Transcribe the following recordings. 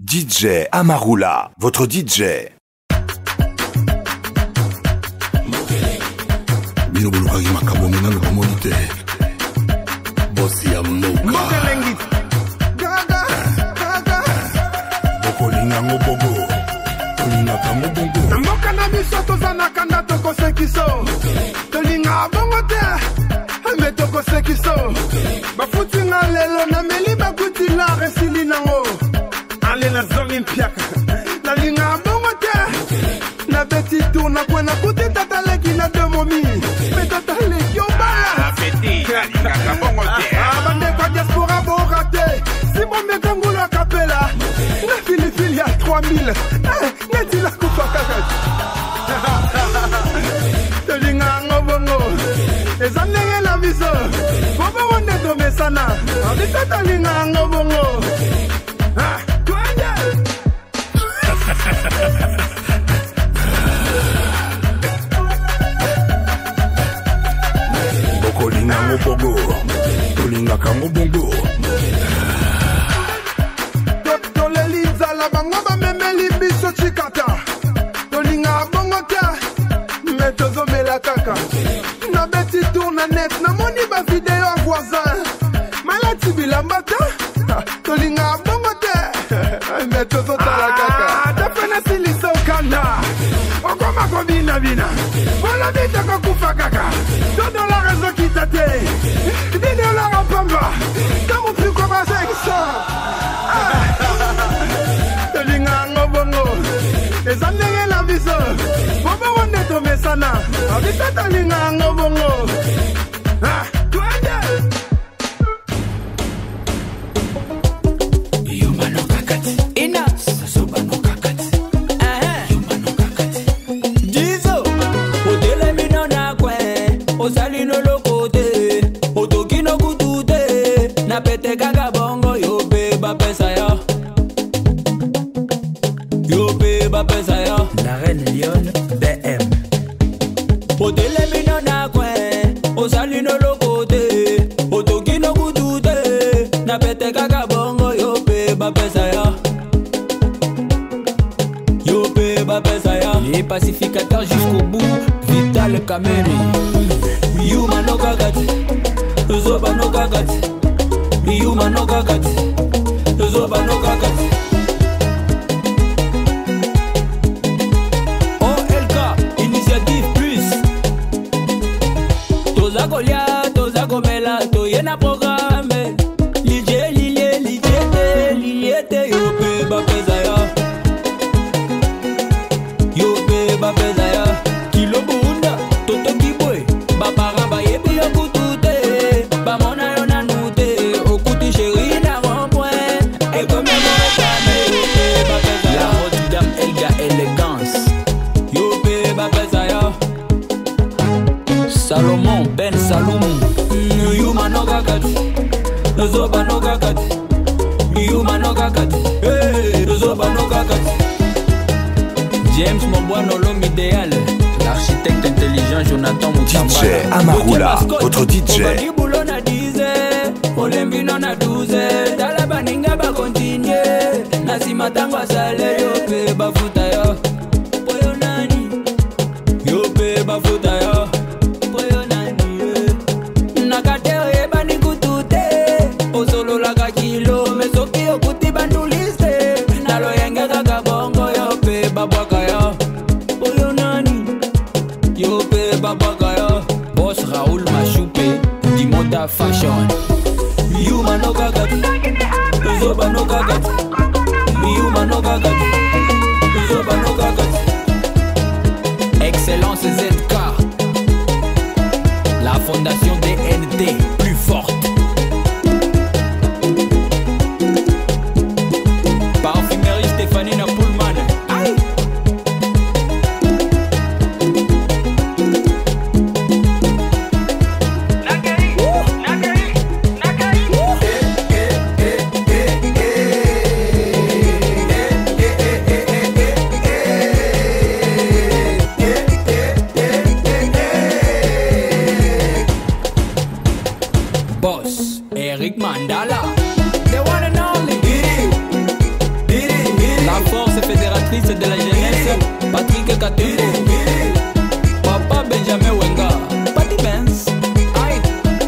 DJ Amarula, votre DJ. Bino bulukaki makambo menanga bamoni te. Bosi ya mnoka. Bokolinga ngo bobo. Tolingaka ngo bongo. Mboka na biso tozanaka na tokosekiso. Tolinga bongo te. Me tokosekiso. Bafuti nga lelo na meli bakuti la resili nango. Ale na zongi mpiaka. Nalinga bongo te. Na beti tour na kwena kuti tataleki na demomi. Me tataleki obala. Beti, nalinga bongo te. Bande kwa diaspora bon raté. Si bon me kangulo a capella. Na fili ya 3000. Neti la kupa kakati. Tolinga ngo bongo. Ezanenge la viso. Bobo wonde to mesana. Abita tolinga ngo bongo. Bokolinga ngo bogo. Tolinga kango bongo. Toleliza la bango ba memeli biso chikata. Tolinga bongo ta. Metozo mela kaka. Na beti tourna net na moni ba video a voisin. Malati bilambata. Tolinga bongo te. Metozo tala kaka. Tapena siliso kanda. Okoma kombina bina. Wala bita kufa kaka. Todo la raison qui tate. Dino la rapamba. Kamo plus koma seksa. Tolinga ngo bongo. Ezandenge la biso. Bobo wonde to mesana. Abita tolinga ngo bongo. Tuende. Yuma no kakati. Ina. Soba no kakati. Yuma no kakati. Jizo. Odele mino na kwe. Osali no lokote. Otoki no kutute. Na pete kaka bongo. Yo pe ba pesa ya. Yo pe ba pesa ya. La reine Lyon BM. Odele mino na kwe. Osali no lokote. Otoki no kutute. Na pete kaka bongo. Yo pe ba pesa ya. Yo pe ba pesa ya. Les pacificateurs jusqu'au bout. Vital Kameri. Yuma no kakati. Zoba no kakati. Yuma no kakati. Zoba no kakati. OLK, Initiative Plus. Toza kolia, toza komela, toyena programme. Lilie, liliete, yo pe ba pesa ya. Yo pe ba pesa ya. Kilo bunda, toto kibwe. Ba para ba yebi yo kutute. Ba mona yo na nute. Okuti chéri na rond-point. Et comme yo mo rekame, yo pe ba pesa ya. La haute dame Elga élégance. Yo pe ba pesa ya. Salomon Ben Saloum. Yuma no kakati. Zoba no kakati. Yuma no kakati. Zoba no kakati. James Mobuano l'homme idéal. L'architecte intelligent Jonathan Moutambala. DJ Amarula, votre DJ. Obali boulot na 10. Olembi non na 12. Dala baninga ba continue. Nasima tango asale yo pe bafuta yo. Poyo nani. Yo pe bafuta yo. Poyo nani. Nakateo ye bani kutute. Osolo laga kilo. Mesoki okuti banduliste. Nalo yenge kaka bongo yo pe babwaka yo. Poyo nani. Yo pe babwaka yo. Boss Raoul Machoupe. Dimota Fashion. Yuma no kakati. Zoba no kakati. Yuma no kakati. Zoba no kakati. Excellence ZK. La fondation DNT. Plus forte. Parfumerie Stéphanie Napoulman. Aïe. ministre de la jeunesse, Patrick Katembo. Papa Benjamin Wenga, Patty Benz. Aïe.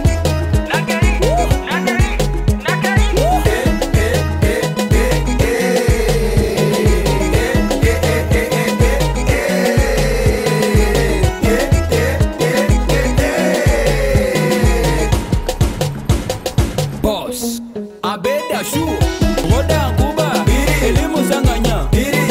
Boss, Abeda Chou, Roda Kuba, Elimu Sanganya,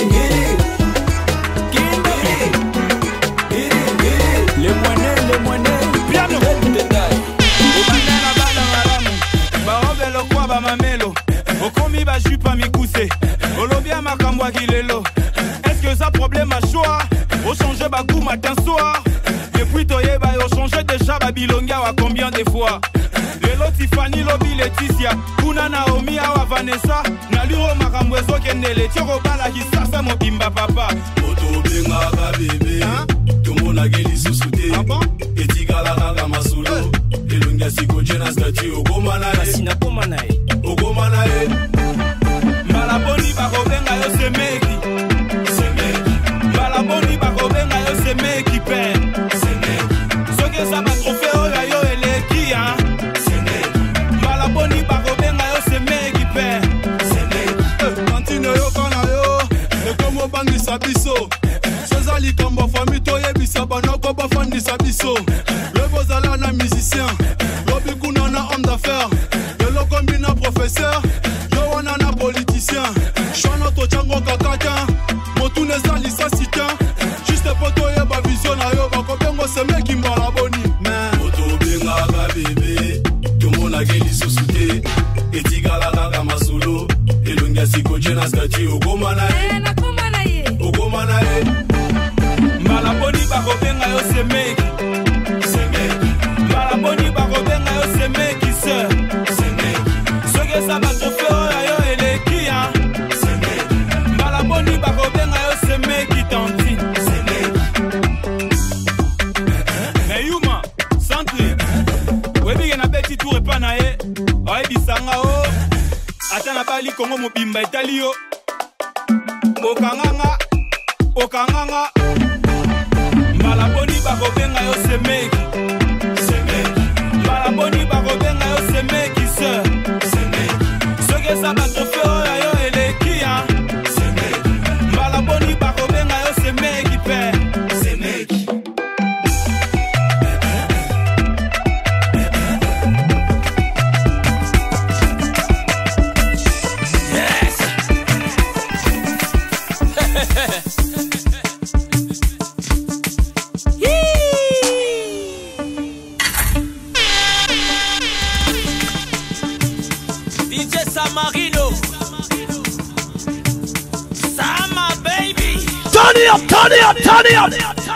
les moineaux, bien le détail. Obandana bala maramu, barobe lo kwa ba mamelo, okomi ba jupa mikuse, olobia makambwa kilelo. Est-ce que ça problème à choix? Au changer ba goût matin soir. Depuis toye ba yo changer déjà Babilonga wa combien de fois? Lelo Tiffany lobi Laetitia, kuna Naomi awa Vanessa, na luro makambo ezokende le tioko bala kisasa mobimba papa. Oto benga ka bébé, tomona geli susute. Etigala kaka masolo, elongia siko jena stati ogomana e. Sina komana e. Ogomana e. Malaboni bako benga yo semeki. Semeki. Malaboni bako benga yo semeki pe. Semeki. Soke sa ba trophée oya yo eleki hein. Malaboni bako benga yo semeki pe. Kantine yo kana yo, ekomo bangisa biso. Soza likambo fami toyebisa banoko bafandisa biso. Lebo zala na musicien, lobi kuna na homme d'affaires. Lelo kombi na professeur, yo wana na politicien. Shwana to chango kakata, motune zali sa sitin. Juste poto yeba vision na yo, bako bengo semeki Malaboni. Moto benga ka bébé, tomona geli susute. Etigala kaka masolo, elongia siko jena stati ogomana e. Ogomana e. Malaboni bako benga yo semeki. Malaboni bako benga yo semeki sir. Soke sa ba trophée oya yo eleki hein. Malaboni bako benga yo semeki tanti. Mais Yuma, centre. Webi na beti tour epa na ye. Oebisanga o. Ata na bali Kongo mobimba etali yo. Okanganga. Okanganga. Malaboni bako benga yo semeki. Malaboni bako benga yo semeki sir. Soke sa ba trophée oya yo eleki hein. Malaboni bako benga yo semeki pe. Semeki. DJ Samarino, Sama baby. Turn it up, turn it up, turn it up.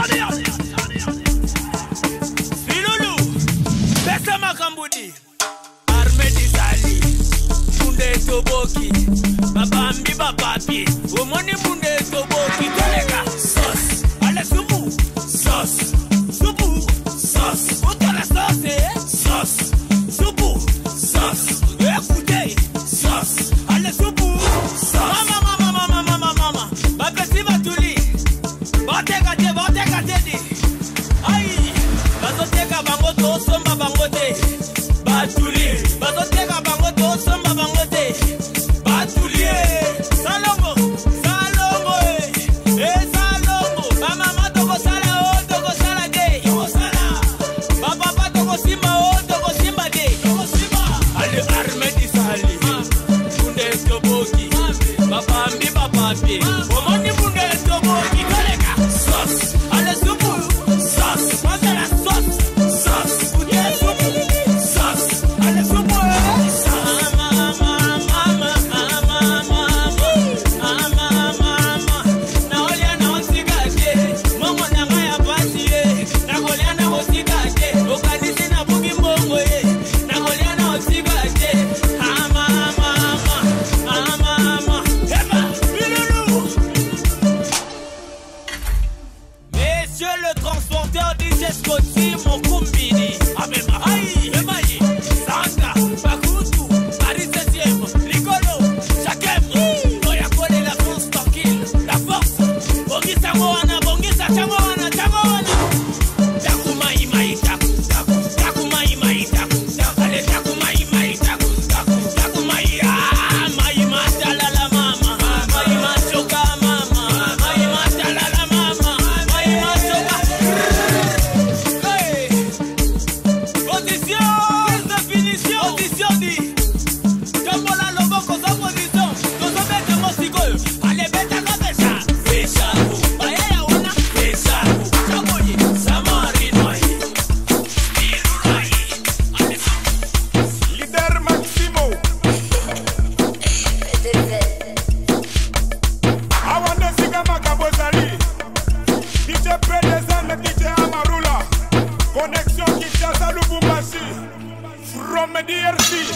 Filulu, Bessa Makambudi, Armedi Sali, Munde Toboki, Babambi Bapapi, Umoni Munde Toboki, Tolega, Sauce, Ale Subu, Sauce, Subu, Sauce, Utala Sauce, Sauce, Subu, Sauce, écoutez, Sauce, Ale Subu, Sauce, Mama, Babesi Batuli, Bateka Tedi, Aïe, Bazoteka Bangoto, Somba Bangote, Batuli, Bazoteka Bangoto, Somba Bangote, Batuli, Salongo, Salongo, Mama Togo Sala, Togo Sala Day, Papa Togo Simba, Togo Simba Day, Ale Armedi Sali, Munde Toboki, Papa Mbi Papa Pi, Omoni Munde Toboki, Kolega, Sauce, Ale Subu, Sauce, Masala Sauce, Sauce, Munde Subu, Sauce, Ale Subu, Filulu,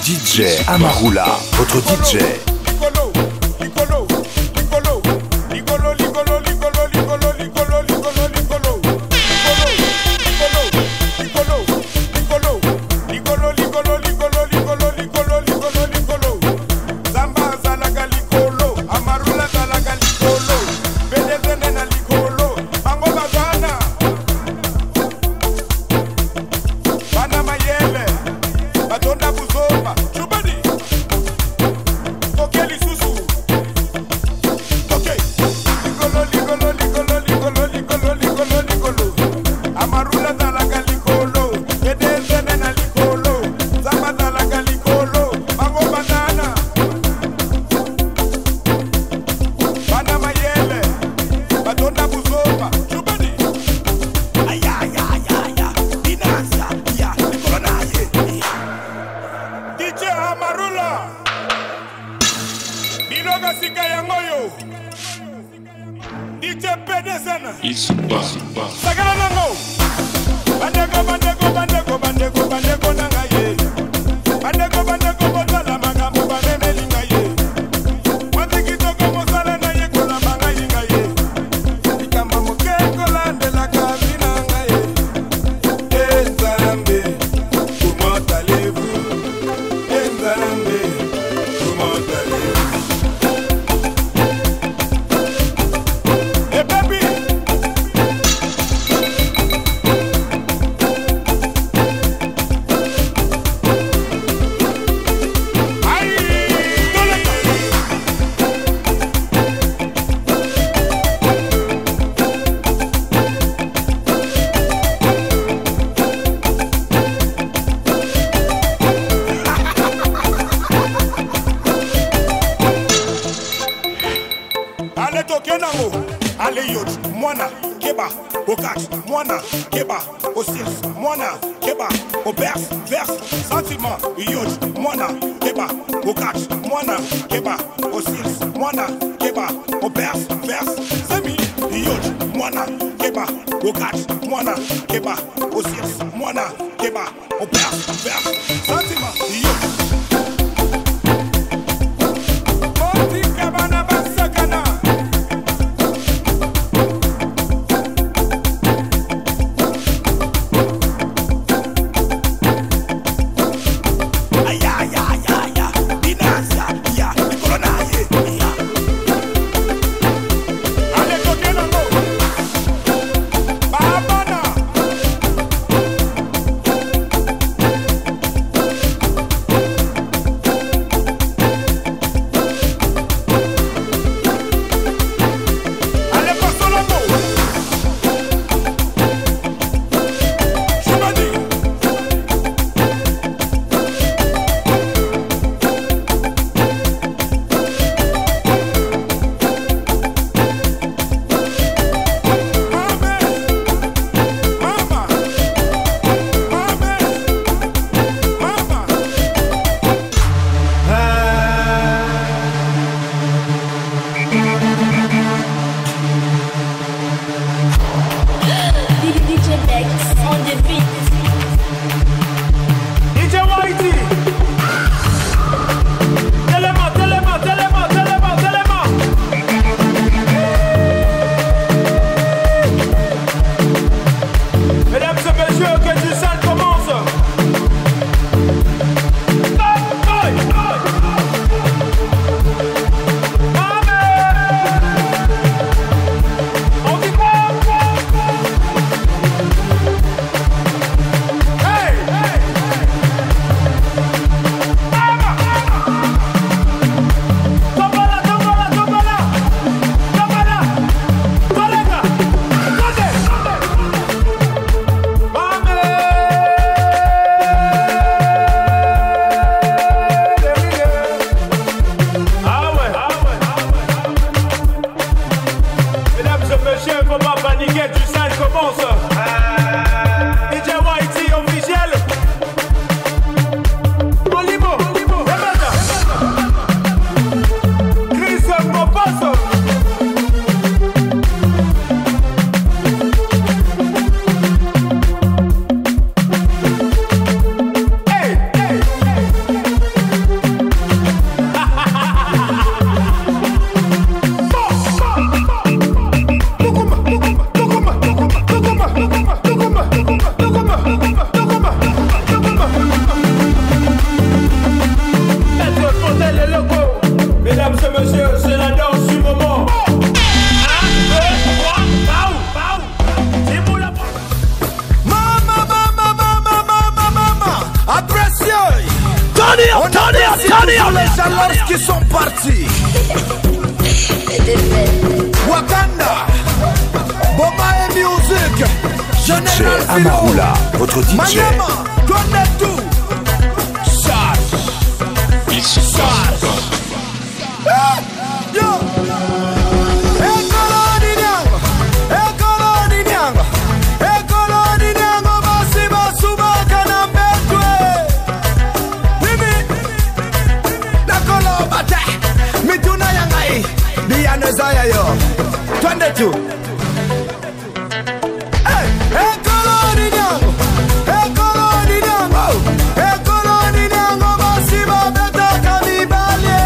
DJ Amarula, votre DJ. qui sont partis. Wakanda, Bomae Music, DJ Amarula, votre DJ. Mayama, connais tout. Charge. Charge. Yo. Ekoloni nyango, ekoloni nyango, ekoloni nyango, basi basubaka na mbetwe. Bibi, nakolo bata, mituna yangai, diane zaya yo. Twende tu. Ekoloni nyango, ekoloni nyango, ekoloni nyango, basi babeta kamibale.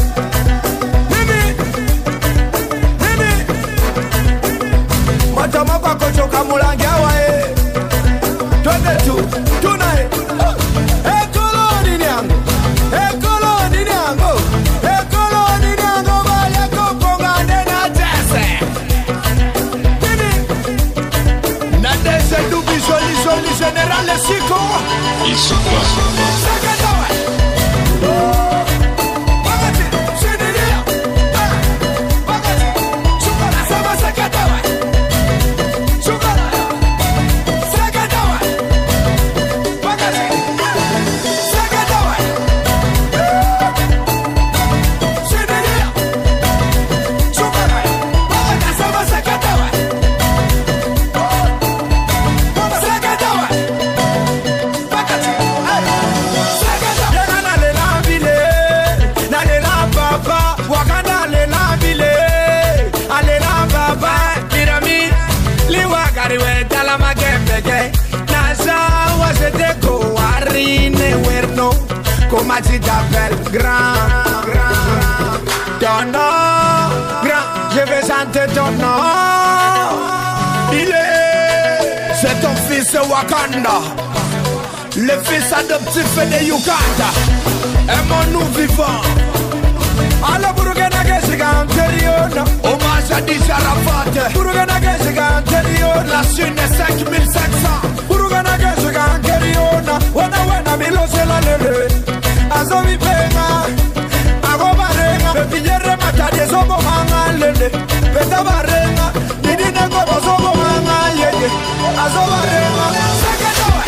Matamako kochoka mulangi awae. Twende tu, tunae. Ekoloni nyango, ekoloni nyango, ekoloni nyango, bale koponga ndena tese. Na dese du visualisoni generale siko. Isuka. Sakatawa. Bagati, sinilia. Bagati, sukara sama sakatawa. Sukara. Sakatawa. Bagati. Sakatawa. Sinilia. Sukara. Bagati sama sakatawa. Sakatawa. Bagati. Wakanda le la ville, ale la baba, mirami, liwakari we tala magepeke, nasa wasete ko warine werno, comment tu t'appelles grand, ton nom, grand, je vais chanter ton nom, c'est ton fils Wakanda, le fils adoptif de Uganda, aimons-nous vivants. Alla Burugana Gesiga anterior, hommage à Dija Rafat. Burugana Gesiga anterior, la Chine 5500. Burugana Gesiga anterior, wana milose la lele. Azovi penga, agoba renga, pepillere mata de zobo manga lele. Peta barenga, didine gobo zobo manga yeye. Azoba renga, sakatoa.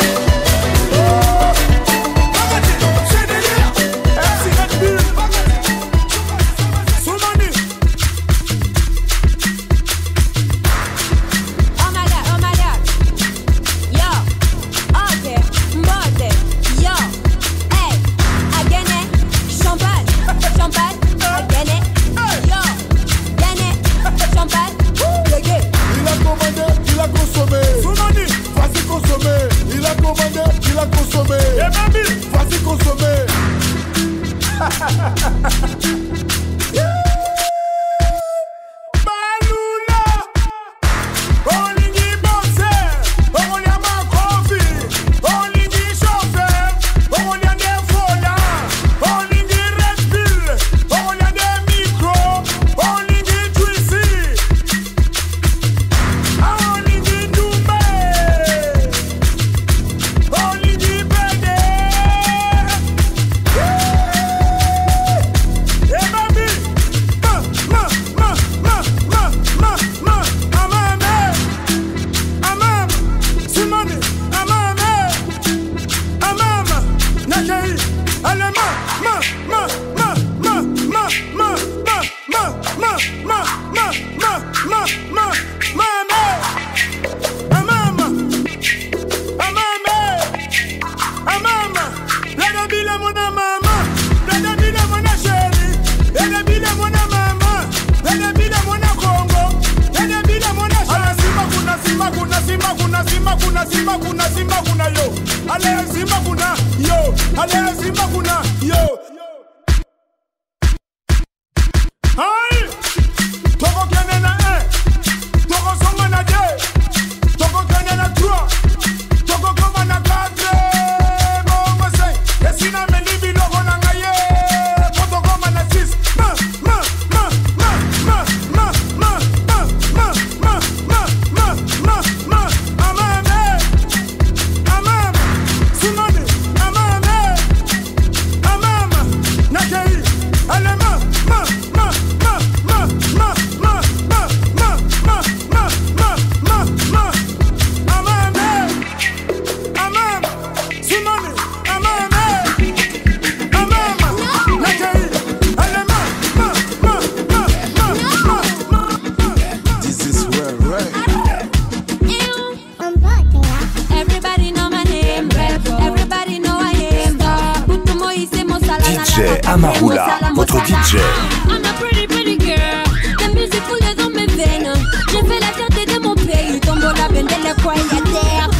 Amarula, votre DJ. I'm a pretty, pretty girl. The music coule dans mes veines. Je fais la fierté de mon pays. Tombe la bende le coin de terre.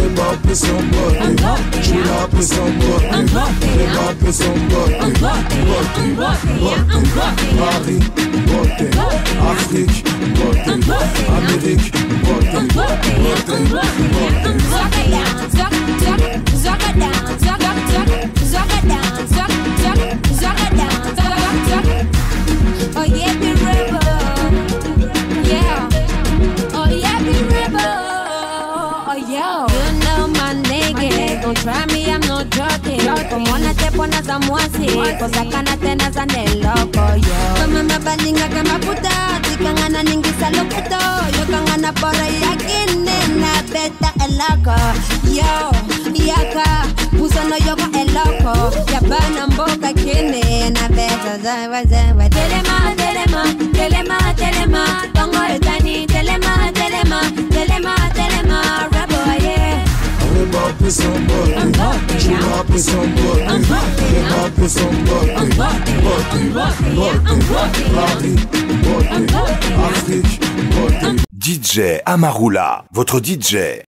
Afrique, Amérique, oh yeah, be rebel. Yeah. Oh yeah, be rebel. Oh yeah. You know my nigga. Don't try me, I'm not joking. Como na te pones a muasi, cosa kana tena za loco yo. Kama mabalinga kama puta, tikangana ningisa loketo. Yo kangana pora yakine na beta eloko. Yo, yaka, puso no yoko eloko. Yabana mboka kine na beta zawa. Telema, telema, telema, telema. Tongo etani, telema, telema, telema, telema. Rabo yeah. DJ Amarula, votre DJ.